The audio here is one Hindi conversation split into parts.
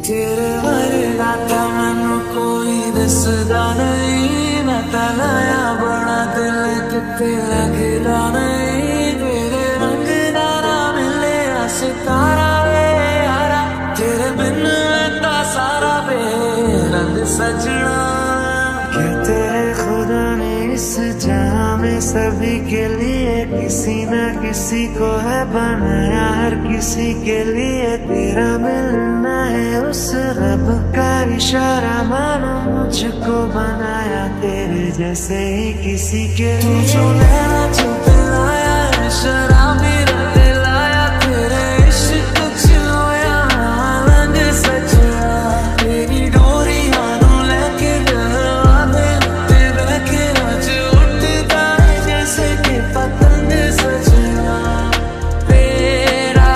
तेरे वर्गा ता मैनू कोई दसदा नहीं, मैं तलाया बड़ा दिल किते लगदा नहीं। तेरे रंग दा ना मिले सितारा वे यारा, तेरे बिन मैं सारा बेरंग सजना। क्या तेरे खुदा ने इस जहां में सभी के लिए किसी न किसी को है बनाया, हर किसी के लिए तेरा मिलना है उस रब का इशारा। मानो मुझको बनाया तेरे जैसे ही किसी के लिए। जो नैना जो दिलाया है शराबी रंग लाया, तेरे इश्क छिलोया रंग सजना। तेरी डोरी हाथों लेके गलवा दे उत्ते बैठे आज उठता है जैसे कि पतंग सजना। तेरा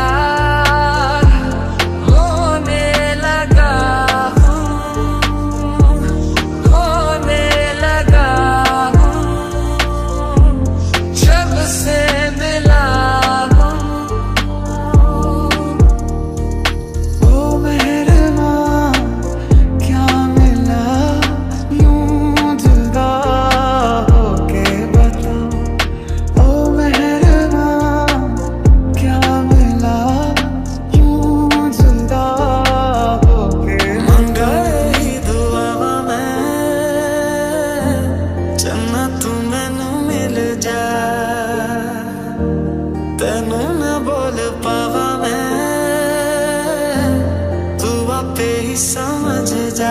होने लगा हूँ, होने लगा हूँ, जब से मिला हूँ। ओ मेहरबां क्या मिला यूं जुदा होके बता। ओ मेहरबां क्या मिला यूं जुदा होके। मंगा ही दुआ मैं जन्नत मैनू मिल जा, तेनू न बोल पावा मैं तू आपे ही समझ जा।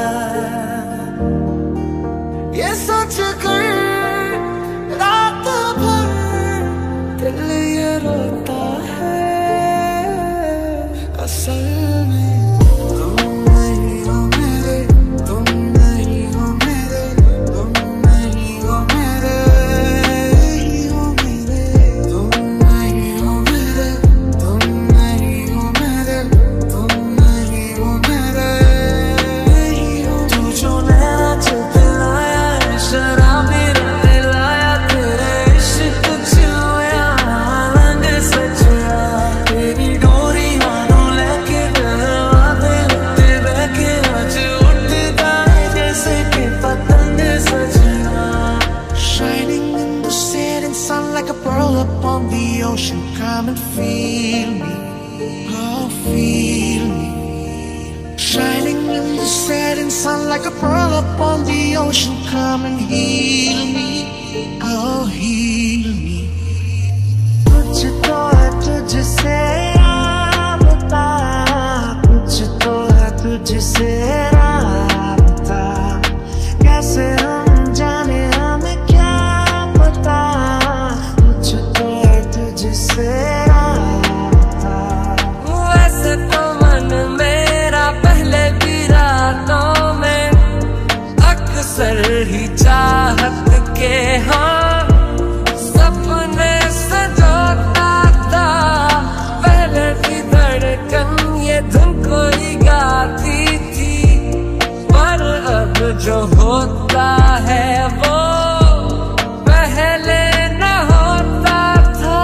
ये सोच कर रात भर दिल ये रोता है, असल में तुम नहीं हो मेरे, तुम नहीं हो मेरे, तुम नहीं हो मेरे, ही हो मेरे। तुम नहीं हो मेरे, तुम नहीं हो मेरे, तुम नहीं हो मेरे, ही हो। तू जो नैना जो दिलाया है शराबी रंग लाया, तेरे इश्क छिलोया रंग सजना। तेरी डोरी हाथों लेके गलवा दे उत्ते बैठे आज उठता है जैसे कि पतंग सजना। Shining in the setting sun like a pearl upon the ocean. Come and feel me, oh feel me. Shining in the setting sun like a pearl upon the ocean. Come and heal me, oh heal me. कुछ तो है तुझसे राबता, कुछ तो है तुझसे राबता। कैसे हम जाने हमें क्या पता, कुछ तो है तुझसे राबता। वैसे तो मन मेरा पहले भी रातों में अक्सर ही चाहत के हाँ सपने सजोता था। पहले भी धड़कन ये धुन कोई गाती थी, पर अब जो होता है वो पहले न होता था।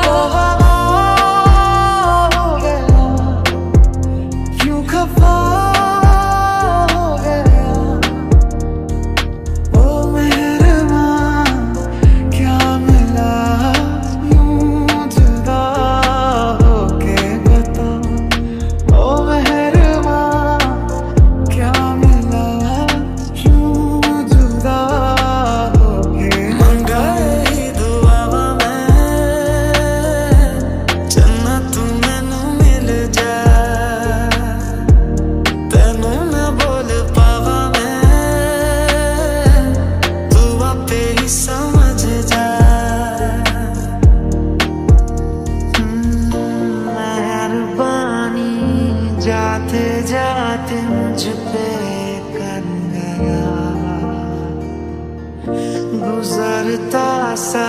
हो गया क्यों खफा हो गया। ओ मेहरबां क्या मिला यूं जुदा होके बता। ओ मेहरबां क्या मिला यूं जुदा होके। मंगा ही दुआ मैं जन्नत मैनू मिल जा, तेनू न बोल पावा मैं तू आपे ही समझ जा। मेहरबानी जाते जाते मुझ पे कर गया, गुजरता सा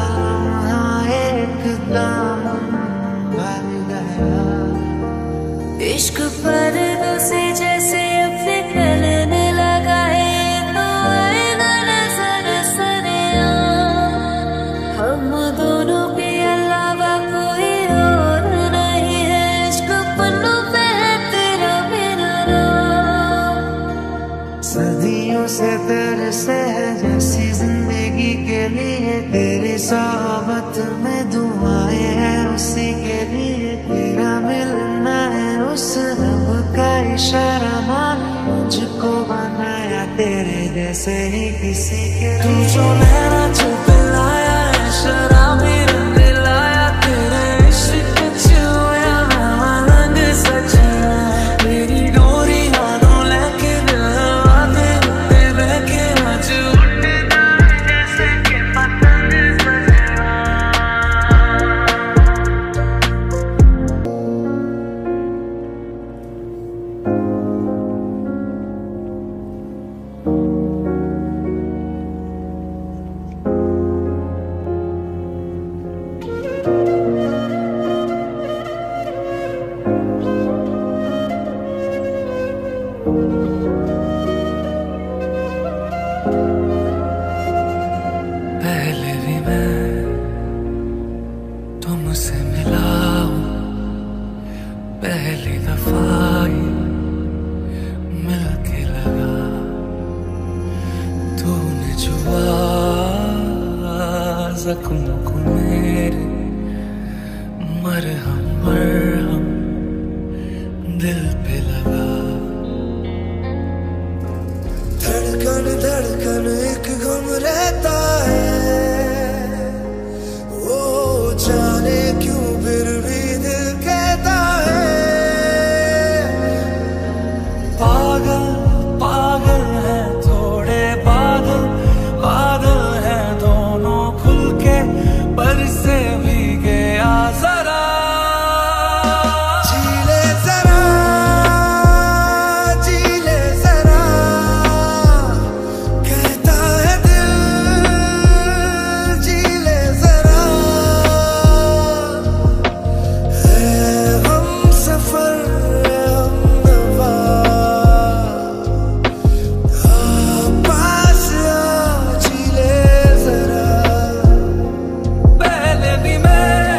एकदम भर गया। इश्क पर से जैसे अपने गलने लगा है, तो आएगा नजर सरेआम। हम दोनों के अलावा कोई और नहीं है, इश्क पन्नों पे है तेरा मेरा सोबत में दुआएं हैं उसी के लिए, तेरा मिलना है उस रब का इशारा, मान मुझको बनाया तेरे जैसे ही किसी के लिए। तू जो नैना चुप लाया है शराबी रंग लाया, तेरे इश्क छुआ मलंग सजना, तेरी डोरी हाथों लेके दिल हवा दे बहके आज उड़ता जैसे कि पतंग सजना। पहले भी मैं तुमसे मिला हूँ, पहली दफा ही मिलके लगा, तूने छुआ जख्मों को मेरे, मरहम मरहम दिल पे लगा। धड़कन धड़कन एक गम रहता है, वो जाने क्यों फिर भी दिल कहता है, पागल पागल है थोड़े बादल, बादल है दोनों खुल के बरसे भीगे आ जरा, जीले जरा जीले जरा, कहता है दिल जीले जरा, है हम सफर हमदवा, पास आ जीले जरा। पहले भी मैं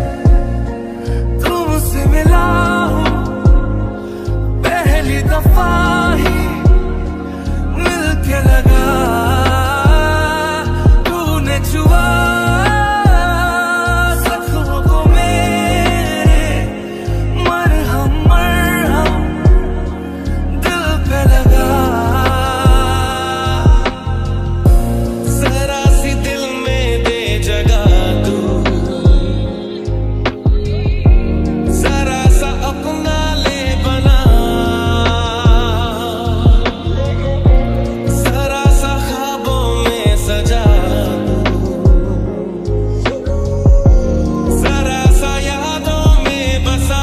तुमसे मिला हूँ, पहली दफा ही मिलके लगा, तूने छुआ जख्मों को मेरे, मरहम मरहम दिल पे लगा, जरा सी दिल में दे जगह तू, जरा सा अपना ले बना, जरा सा ख्वाबों में सजा तू, जरा सा यादों में बसा,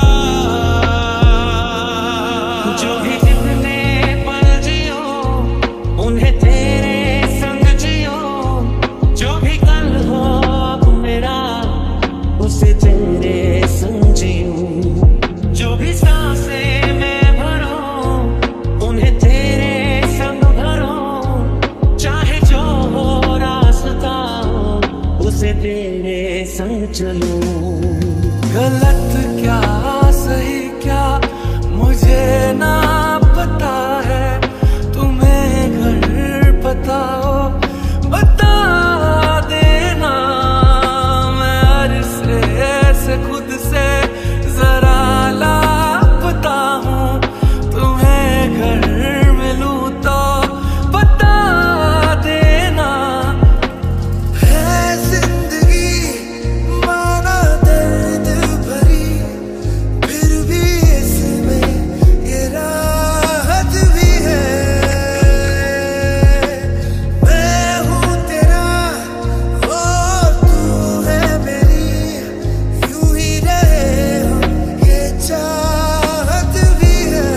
जो भी जितने पल जियो उन्हें तेरे संग जियो, जो भी कल हो अब मेरा उसे तेरे संग जियूं, जो भी सांसें मैं भरूं उन्हें तेरे संग भरूं, चाहे जो हो रास्ता उसे तेरे संग चलूं। गलत क्या सही क्या मुझे ना पता है, तुम्हें घर पता हो बता देना, मैं अरसे से खुद से जरा लापता हूँ, तुम्हें घर मिलूं तो बता देना, है जिंदगी माना दर्द भरी, फिर भी इसमें ये राहत भी है, मैं हूँ तेरा और तू है मेरी, यूं ही रहे हम ये चाहत भी है,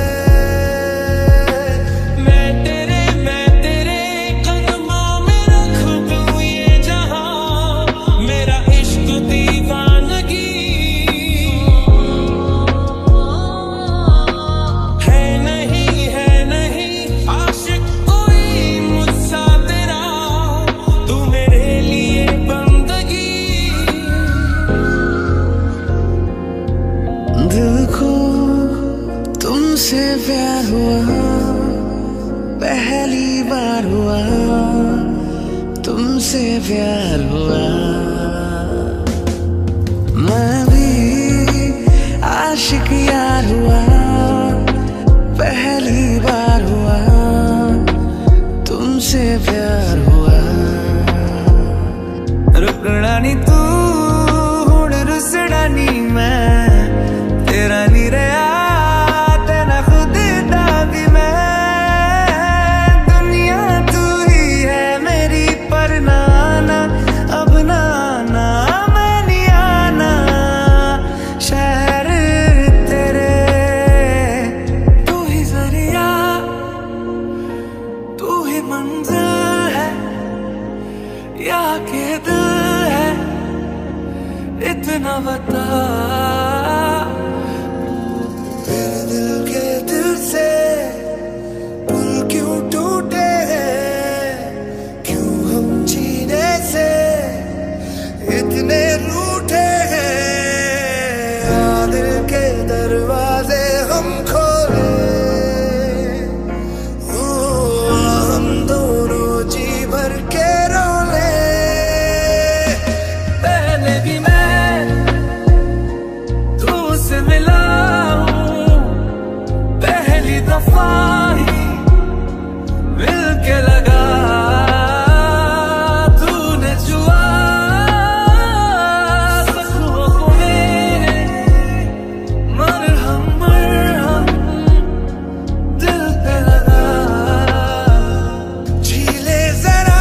मैं तेरे कदमों में रख दूं ये जहां, मेरा इश्क दीवानगी है नहीं आशिक कोई मुझसा तेरा, तू मेरे लिए बंदगी, दिल को तुमसे प्यार हुआ पहली बार हुआ, तुमसे प्यार हुआ। मैं भी आशिक यार हुआ, पहली बार हुआ तुमसे प्यार हुआ। रुकना नी तू हुण रुसना नी मैं, तेरा नी रहा तेरा खुद दा भी मैं। दुनिया तू ही है मेरी पर ना आना, अब ना आना मैं नहीं आना। शहर तेरे तू ही जरिया, तू ही मंजिल है या के दिल है, इतना बता। मेरे दिल के दिल से पुल क्यों टूटे हैं, क्यों हम जीने से इतने रूठे हैं। दिल के दरवाजे हम खोले, हम दोनों जी भर के रोले। पहले भी मैं तुमसे मिला हूँ, पहली दफा ही मिल के लगा। तूने छुआ जख्मों को मेरे, मरहम मरहम दिल पे लगा। जी ले जरा,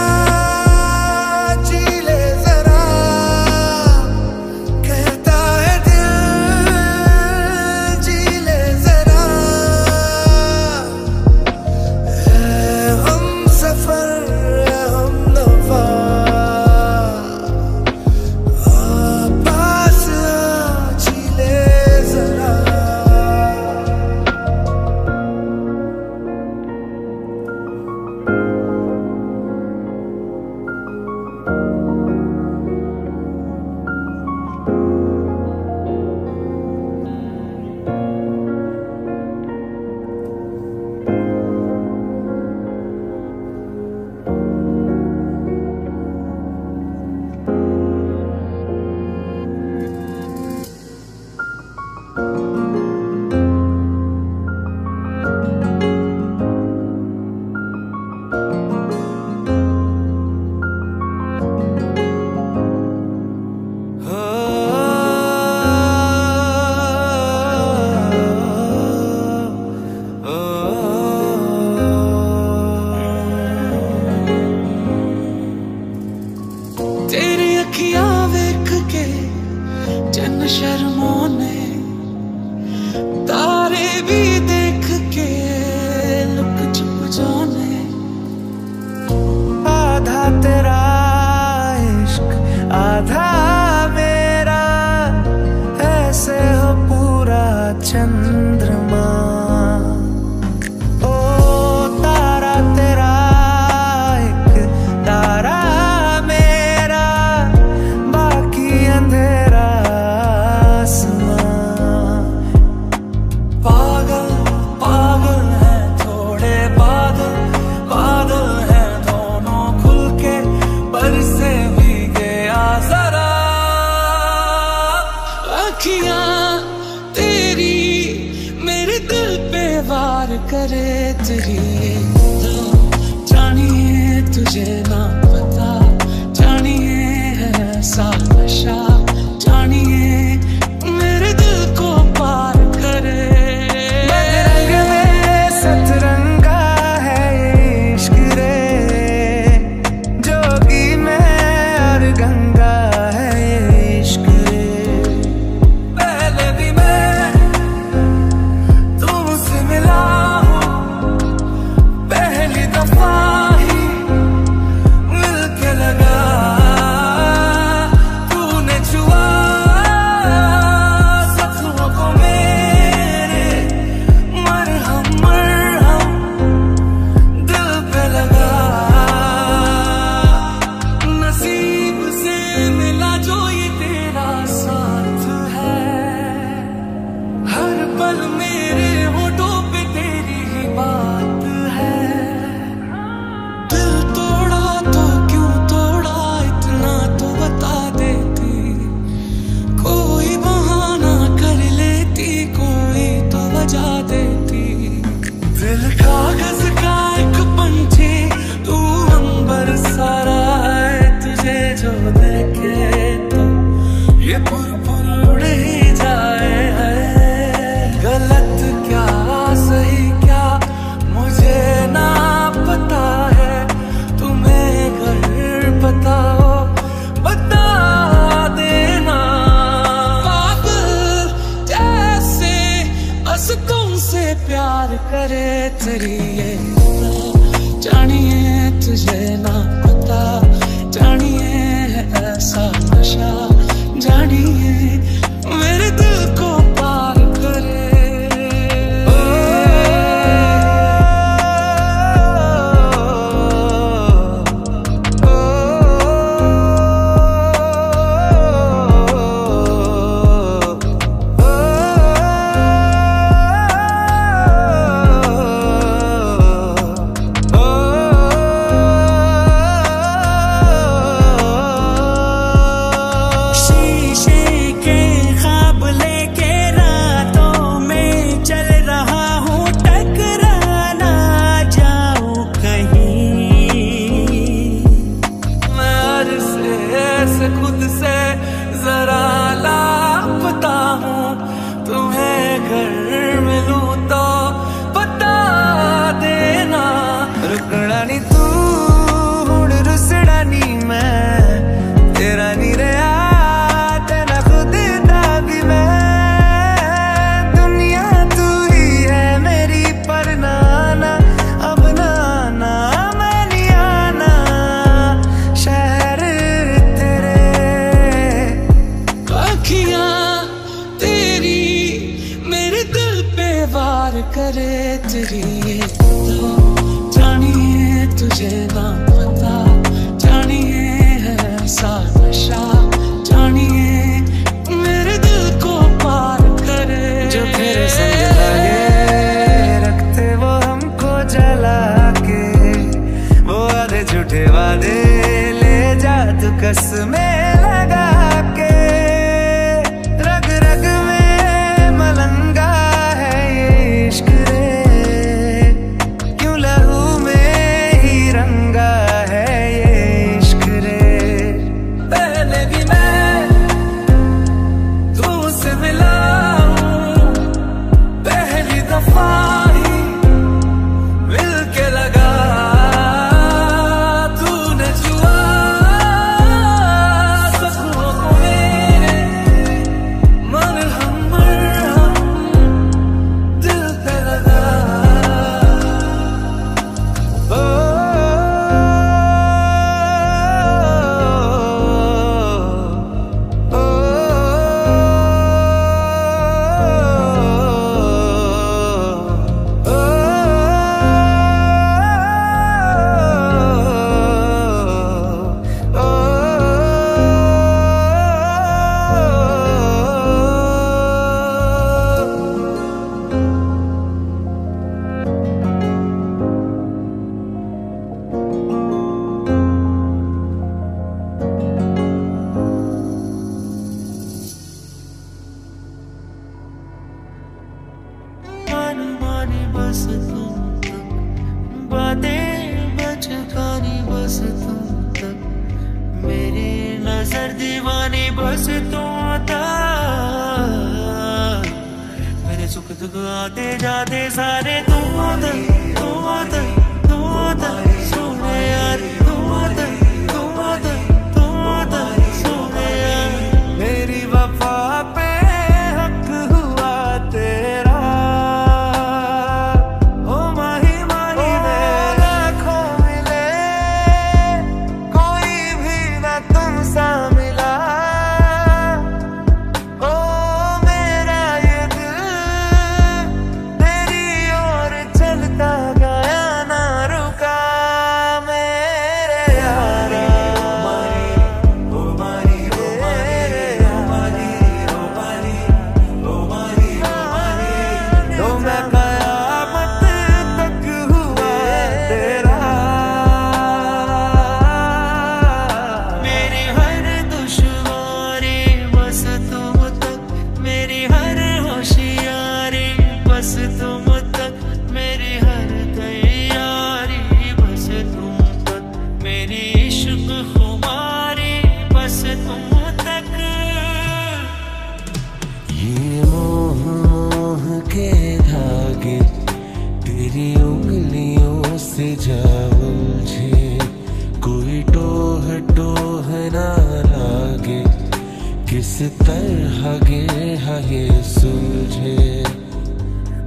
जी ले जरा, कहता है दिल, जी ले जरा। हम सफर हम नफा, पास आ, जी ले जरा। तेरी अखियां वेख के जन शर्मों ने, तारे भी देख के लुक छुप जाने। आधा तेरा इश्क आधा मेरा, ऐसे हो पूरा चंद्रमा। ओ तारा तेरा एक तारा मेरा, बाकी अंधेरा आसमां। पागल पागल है थोड़े बादल, बादल है दोनों खुल के बरसे भीगे आ जरा। अखियां तेरी मेरे दिल पे वार करे, तेरी जानिए तुझे ना पता, जानिए है ऐसा नशा, जानिए मेरे दिल को पार करे। रंग में सतरंगा है ये इश्क रे, जोगी में और गंगा है ये इश्क रे। पहले भी मैं तुमसे मिला हूँ, पहली दफा ही मिल के लगा। तूने बस तुमसे प्यार करे तेरी ये जानिए तुझे ना पता, जानिए है ऐसा नशा, जानिए मेरे दिल को पार करे। खुद से जरा लापता हूँ, तुम्हें घर मिलूं तो बता देना। रुकना नी तू हुण रुसड़ा नी मैं, तेरा नी रहा तेरा खुद दा भी मैं। दुनिया तू ही है मेरी पर नाना, अब नाना मैं नहीं आना। शहर वार करे तेरी ये तो जानिए तुझे ना पता, जानिए है ऐसा नशा, जानिए मेरे दिल को पार करे। जो फिर संग लगे रखते वो हमको जला के, वो आधे झूठे वादे ले जा तू कसमें लगा के। रग रग में मलंगा इश्क रे, क्यों लहू में ही रंगा है ये इश्क रे। पहले भी मैं तुझसे मिला हूँ, पहली दफा ही मिल के लगा तूने छुआ सपनों को मेरे, मन हम दिल पे लगा। बस तुम तक बातें बचकानी, बस तुम तक मेरी नजर दीवानी, बस तुम तक मेरे सुख दुख आते जाते सारे तुम तक, तुम तक, तुम तक सोने यार, तुम तक, तुम तक, तुम तक सोने यार। मेरी वफा पे हक हुआ तेरा, बस तुम तक मेरी हर तैयारी, बस तुम तक मेरी इश्क खुमारी, बस तुम तक। ये मोह मोह के धागे तेरी उंगलियों से जा उलझे, कोई टोह टोह ना लागे, किस तरह गे है ये सुलझे।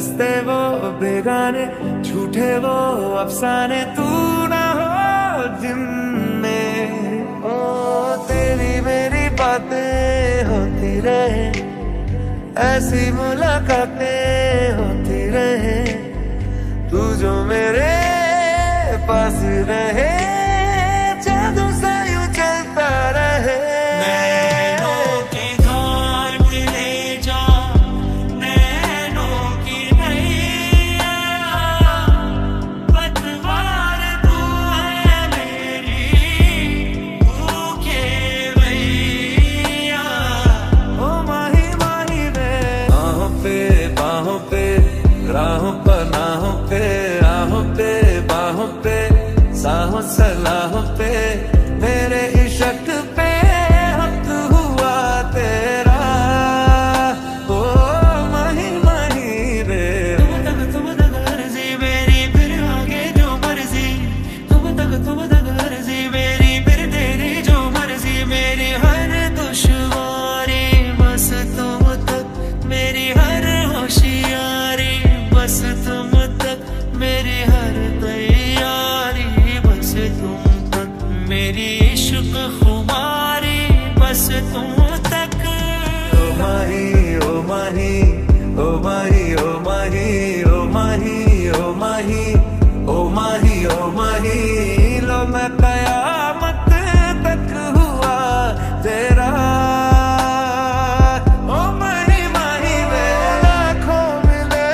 रस्ते वो बेगाने, झूठे वो अफसाने, तू ना हो जिनमें। ओ तेरी मेरी बातें होती रहे, ऐसी मुलाकातें होती रहे, तू जो मेरे पास रहे, जादू सा यूं चलता रहे। नैनों के धार पे ले जा, नैनों की नैया, पतवार तू है मेरी, भूखे भैया। ओ माही माही रे, बाहों पे राहों पर नाहों पे, राहों पे बाहों पे, साहों सलाहों पे, मेरे इश्क पे हक हुआ तेरा। ओ माही माही रे, तुम तक अर्जी मेरी, फिर आगे जो मर्जी, तुम तक अर्जी मेरी, फिर तेरी जो मर्जी, मेरी हर दुश्वारी बस तुम तक, मेरी हर होशियारी बस तुम तक, मेरी हर तैयारी बस तुम तक, मेरी इश्क खुमारी बस तुम तक। ओ माही ओ माही ओ माही ओ माही ओ माही ओ माही ओ माही ओ माही, लो मैं कयामत तक हुआ तेरा। ओ माही माही रे, लाखों मिले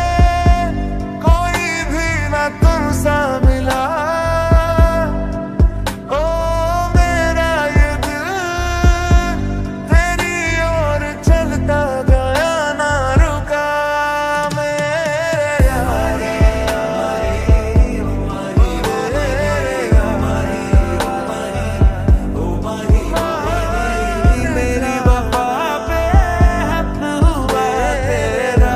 कोई भी ना तुमसा मिला, ओ मेरा ये दिल तेरी ओर चलता गया, ना रुका मेरे यारे। ओ माही ओ माही, मेरी वफा पे हक हुआ तेरा।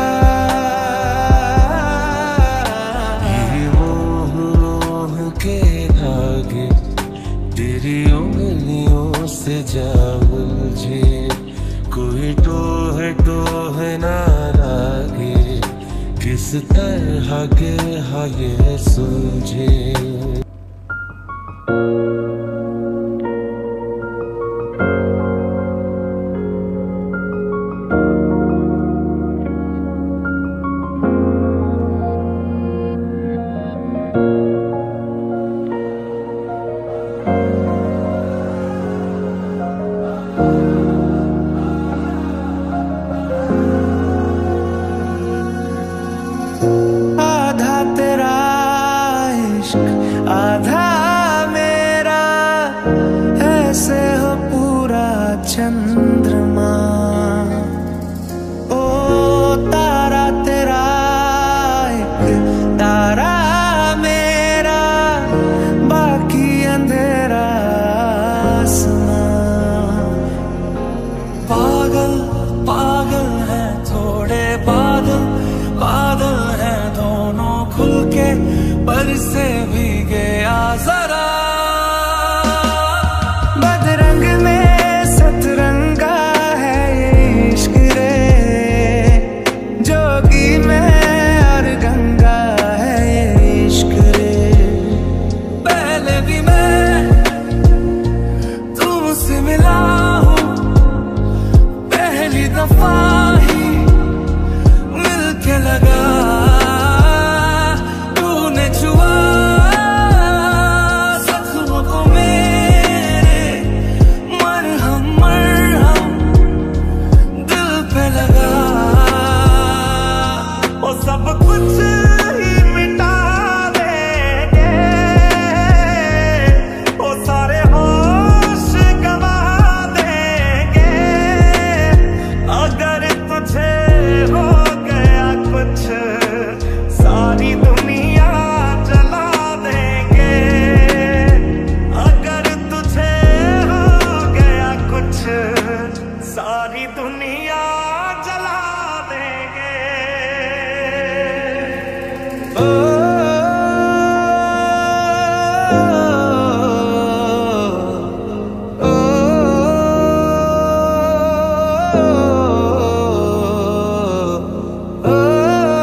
ये मोह के धागे तेरी उंगलियों से जा उलझे, कोई टोह ना लागे, किस तरह के ये सुलझे। आधा तेरा इश्क आधा मेरा, ऐसे हो पूरा चंद्रमा। ओ तारा तेरा एक तारा मेरा, बाकी अंधेरा आसमां। पागल पागल है थोड़े बादल, बादल है दोनों खुल के, बरसे भी गया जरा। बदरंग में सतरंगा है ये इश्क रे, जोगी में और गंगा है ये इश्क रे। पहले भी मैं तुमसे मिला हूँ, पहली दफा ही मिलके लगा, तूने छुआ जख्मों को मेरे, मरहम मरहम दिल पे लगा। वो सब कुछ ही मिटा देंगे, वो सारे होश गवा देंगे, अगर तुझे हो गया कुछ, सारी दुनिया जला देंगे। अगर तुझे हो गया कुछ, सारी दुनिया जला देंगे। ओ ओ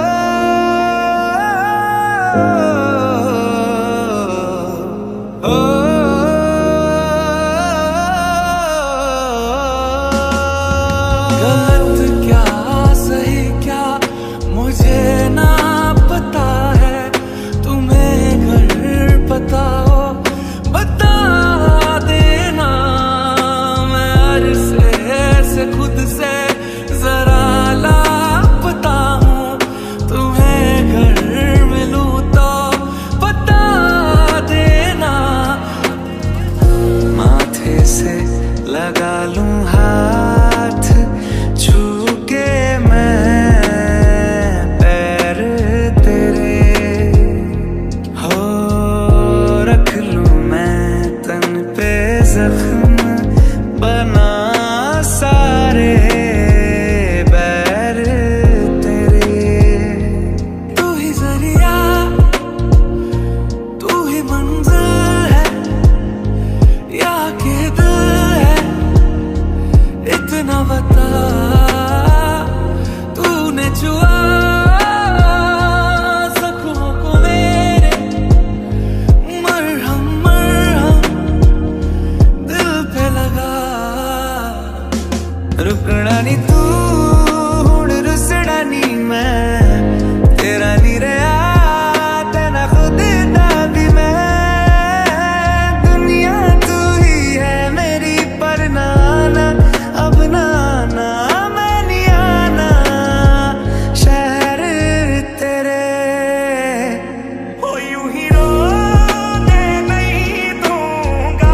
क्या सही क्या मुझे ना पता है, तुम्हें घर पता हो बता देना। मैं अरसे से खुद से जरा लापता हूँ, तुम्हें घर मिलूं तो बता देना। माथे से लगा लूं हाथ छू के मैं पैर तेरे, हो रख लूं मैं तन पे जख्म बना सारे बैर तेरे। तू ही जरिया तू ही मंजिल है या के दिल है, इतना बता तूने छुआ जख्मों को मेरे, मरहम मरहम दिल पे लगा। रुकना नी तू हुण रुसड़ा नी मैं, तेरा नी रहा तेना खुद दा भी मैं। दुनिया तू ही है मेरी पर ना आना, अब ना आना मैं नहीं आना शहर तेरे। हो यूं ही रोने नहीं दूंगा,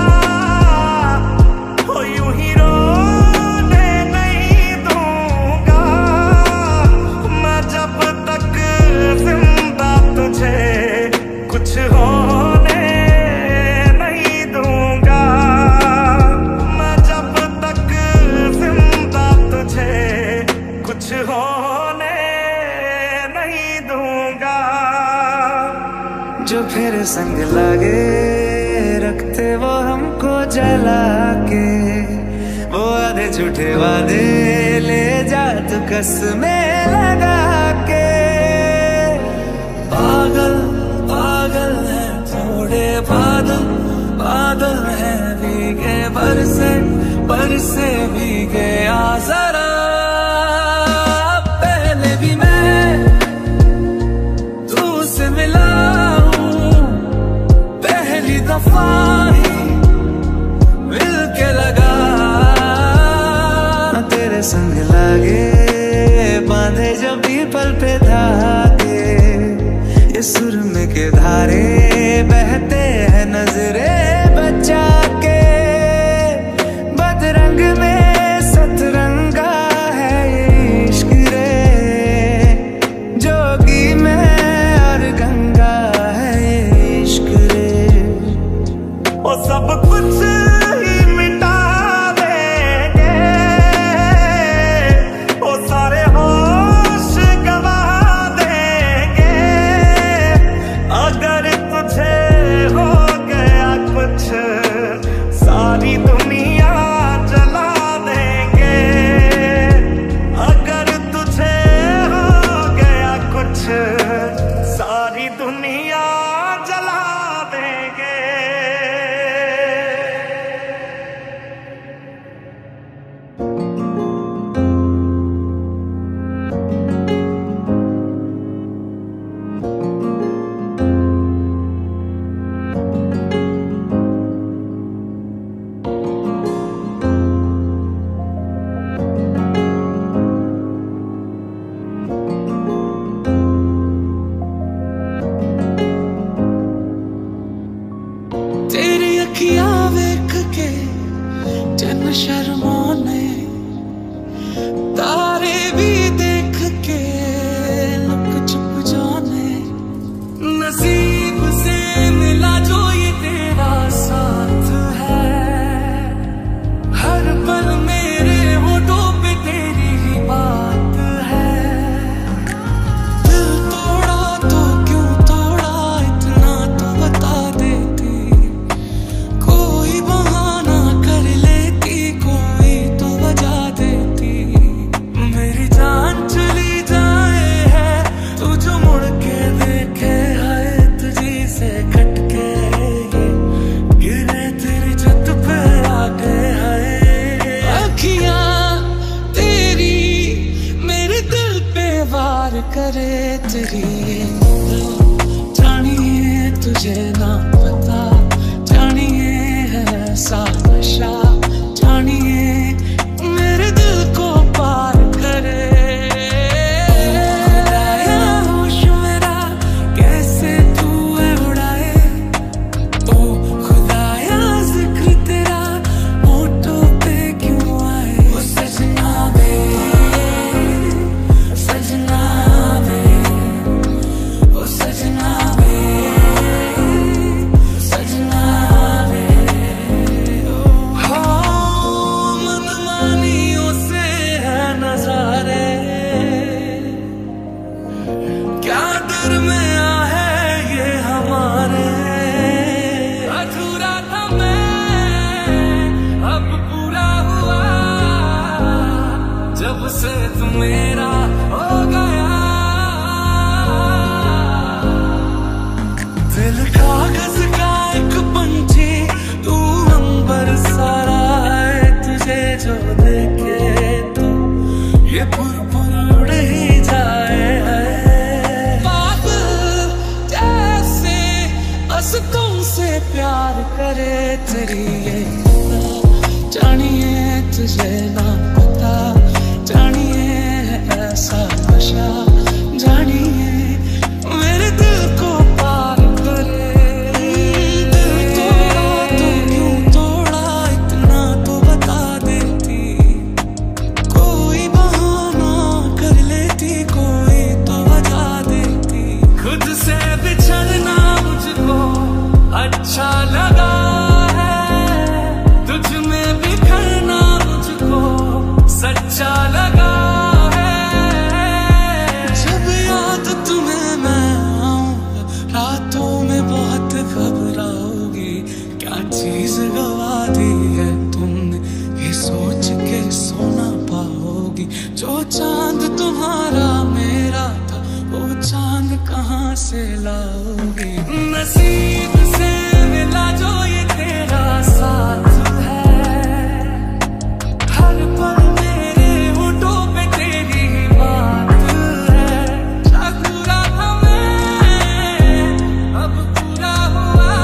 हो यूं ही रोने नहीं दूंगा। मैं जब तक जिंदा तुझे कुछ होने नहीं दूंगा। मैं जब तक जिंदा तुझे कुछ होने नहीं दूंगा। जो फिर संग लागे रखते वो हमको जला के, वो आधे झूठे वादे ले जा तू कसमें लगा के। पागल पागल है थोड़े बादल, बादल है भीगे बरसे भीगे आ जरा। पहले भी मैं तुझसे मिला हूँ, पहली दफा ही मिल के लगा। तेरे संग लागे बांधे जब भी पल पे धागे, ये सुरमे के धारे बहते हैं नजरे बचा के। बदरंग में सतरंगा है ये इश्क रे, जोगी में और गंगा है ये इश्क रे। वो सब कुछ ही मिटा देंगे, वो सारे होश गवा देंगे। अगर तुझे हो गया कुछ सारी दुनिया जला करे तेरी ये जानिए तुझे ना पता, जानिए है ऐसा नशा, जानिए मेरे दिल को पार करे। खुदाया होश मेरा कैसे तू है उड़ाए, ओ खुदाया जिक्र तेरा होठों पे क्यों आए। ओ सजना वे, सजना वे, ओ सजना वे, सजना वे। हो मनमानियों से है नजारे, क्या दरमिया है ये हमारे। अधूरा था मैं अब पूरा हुआ, जब से तू मेरा हो गया। दिल कागज का एक पंछी तू अंबर सारा है, तुझे जो देखे तो ये पुरपुर उड़ ही जाए। बादल जैसे बस तुमसे प्यार करे तेरी ये जानिए तुझे ना पता, जानिए है ऐसा नशा, जानिए मेरे दिल को पार करे। दिल तोड़ा तो क्यों तोड़ा, इतना तो बता देती, कोई बहाना कर लेती, कोई तो बता देती। खुद से बिछड़ना मुझको अच्छा लगा है, तुझ में बिखरना मुझको सच्चा लगा है। जब याद तुम्हें मैं आऊंगा, रातों में बहुत घबराओगी, क्या चीज गवा दी है तुमने, ये सोच के सो ना पाओगी। जो चांद तुम्हारा मेरा था, वो चांद कहाँ से लाओगी। नसीब से मिला जो ये तेरा साथ है, हर पल मेरे होठों पे तेरी बात है। अधूरा था मैं अब पूरा हुआ,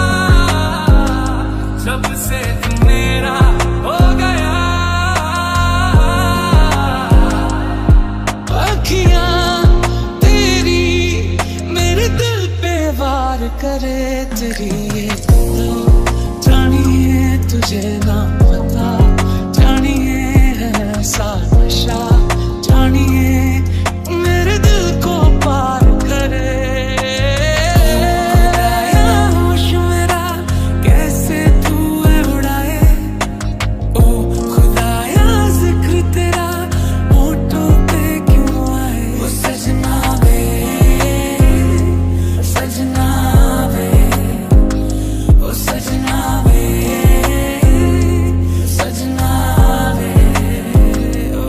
जब से तू मेरा हो गया। अखियां तेरी मेरे दिल पे वार करे तेरी ये जानिए तुझे ना पता, जानिए है ऐसा नशा, जानिए मेरे दिल को पार करे। खुदाया होश मेरा कैसे तू है उड़ाए, ओ खुदाया जिक्र तेरा होठों पे क्यों आए। ओ सजना वे, सजना वे, ओ सजना वे, सजना वे, ओ।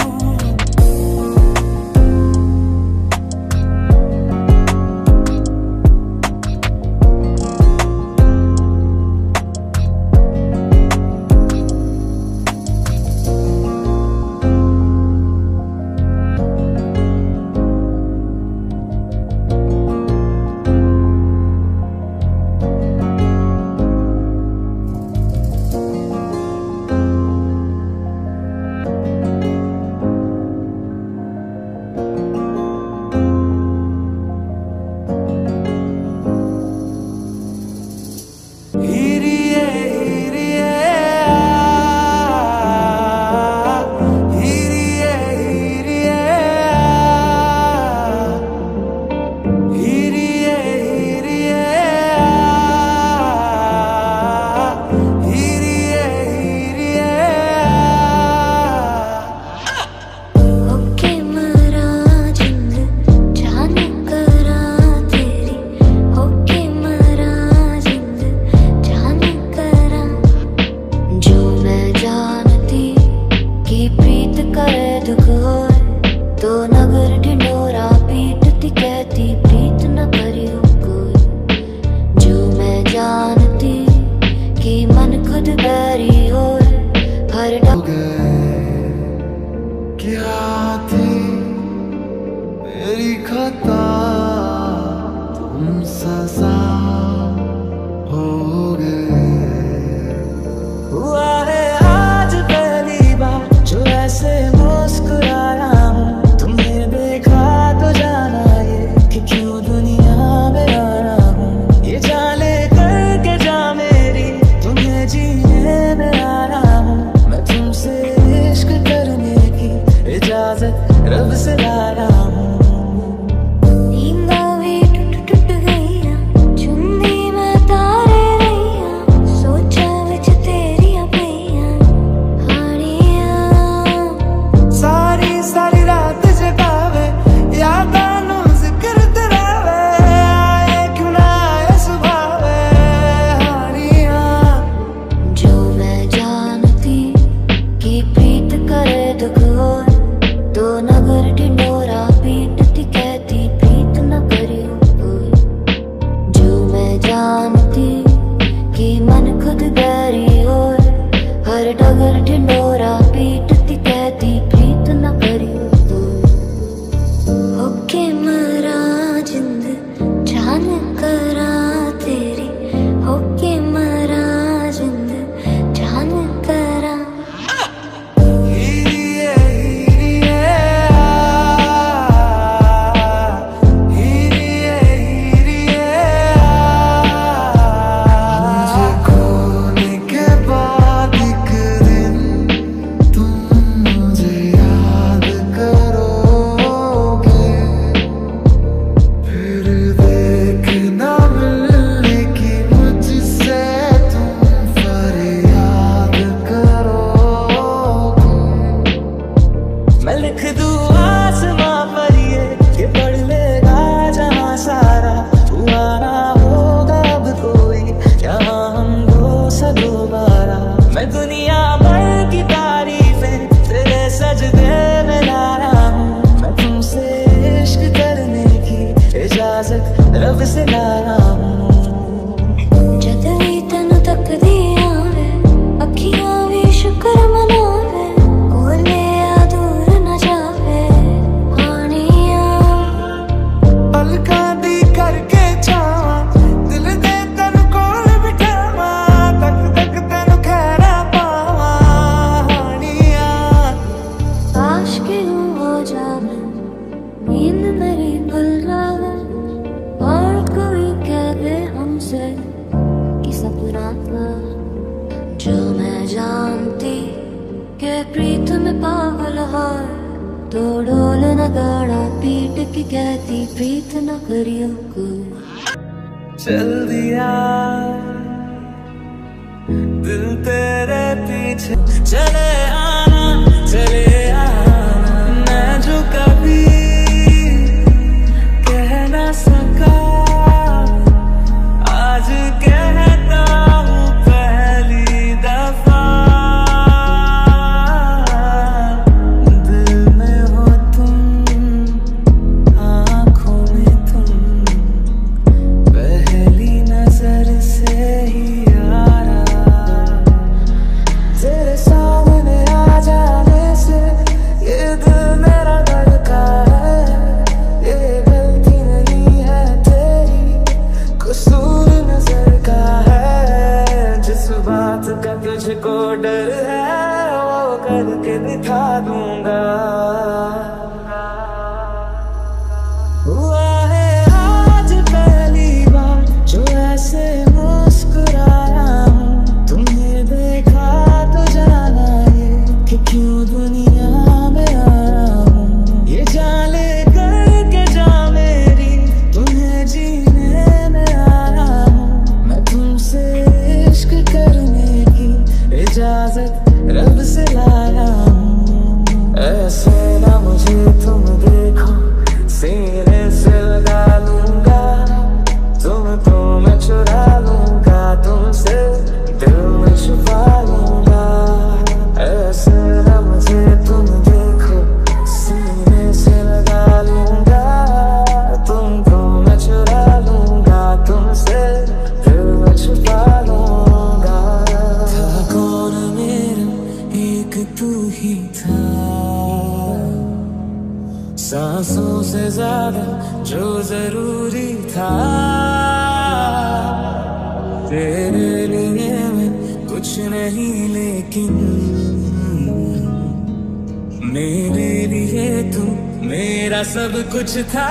Hirie, hirie, hirie, hirie, hirie, hirie, hirie, okay मरा जिंद जान करा तेरी, ओके मरा जिंद जान करा। जो मैं जानती कि प्रीत करे दुख होए, तो नगर ढिंडोरा पीटती कहती प्रीत न करियो कोई। जो मैं जानती कि मन खुद बैरी होए, हर क्या थी मेरी खता तुम सजा हो गए। हुआ है आज पहली बार जो ऐसे मुस्कुराया हूँ, तुमने देखा तो जाना ये कि क्यों दुनिया में आया हूँ। ये जाने करके जा मेरी तुम्हें जीने में आया हूँ। मैं तुमसे इश्क करने की इजाजत रब से लाया हूँ। रब से लाया हूँ। जदवी तन तक दिया वे अखियां भी शुक्र मनावे, कोले आ दूर न जावे हानिया। पलका दी करके छावा दिल दे तन कोल बिठावा, तक तक तन खैरा पावा हानिया। काश के हो जावे नींद मेरी भुल जावे, और कोई कह दे हमसे कि सपना था। जो मैं जानती के प्रीत में पागल है, तो ढोल नगाड़ा पीट के कहती प्रीत न करियो कोई। चल दिया दिल तेरे पीछे, चले आना चले आना। मैं जो कभी कह ना सका आज कहता हूँ पहली दफा। दिल में हो तुम, आँखों में तुम, पहली नजर से ही यारा। तेरे सामने आ जाने से ये दिल मेरा धड़का है। ये गलती नहीं है तेरी, कसूर नजर का है। जिस बात का तुझको डर है वो करके दिखा दूंगा। हुआ है आज पहली बार जो ऐसे मुस्कुराया हूँ, तुम्हें देखा तो जाना ये कि क्यों दुनिया में आया हूँ। ये जाने करके जा मेरी तुम्हें जीने में आया हूँ। मैं तुमसे इश्क करने की इजाजत रब से लाया हूँ। ऐसे ना मुझे तुम देखो, सीने से लगा लूंगा। तो मैं चुरा लूंगा तुमसे, दिल में छुपा लूंगा। ऐसे ना मुझे तुम देखो, सीने से लगा लूंगा। तुमको मैं चुरा लूंगा तुमसे, दिल में छुपा लूंगा। था कौन मेरा एक तू ही था, सांसों से ज्यादा जो जरूरी था, तेरे लिए मैं कुछ नहीं लेकिन मेरे लिए तुम मेरा सब कुछ था।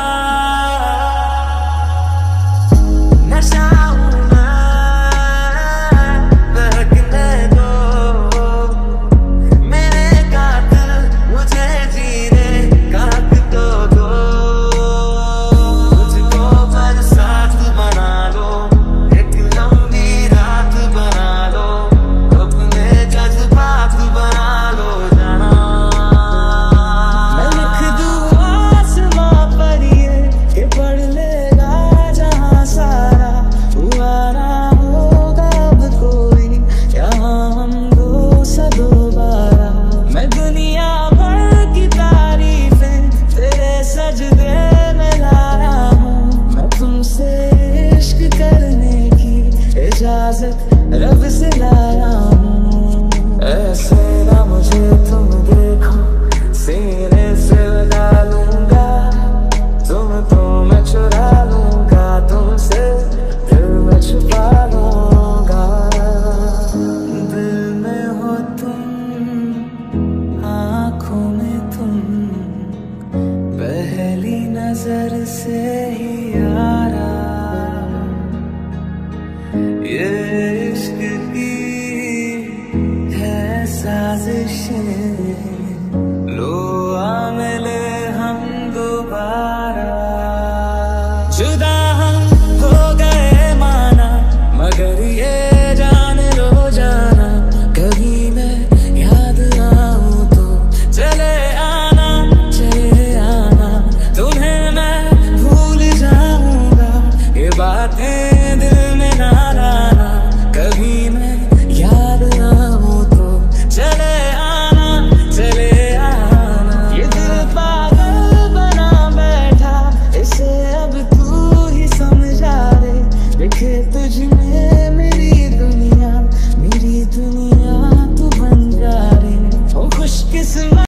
नशा रब से लाया हूँ। ऐसे ना मुझे तुम देखो, सीने से लगा लूंगा, तुम तो मैं चुरा लूंगा, तुमसे दिल में छुपा लूंगा। दिल में हो तुम, आँखों में तुम, पहली नजर से ही यारा, ये इश्क की है साजिशें, लो आ मिले हम दोबारा। जुदा हम हो गए माना, मगर ये जान लो जाना, कभी मैं याद आऊं तो चले आना, तुम्हें मैं भूल जाऊंगा, ये बातें दिल में ना लाना, कभी मैं याद आऊं तो चले आना। ये दिल पागल बना बैठा, इसे अब तू ही समझा दे, देखे तुझ में मेरी दुनिया तू बन जा रे। ओ खुशकिस्मत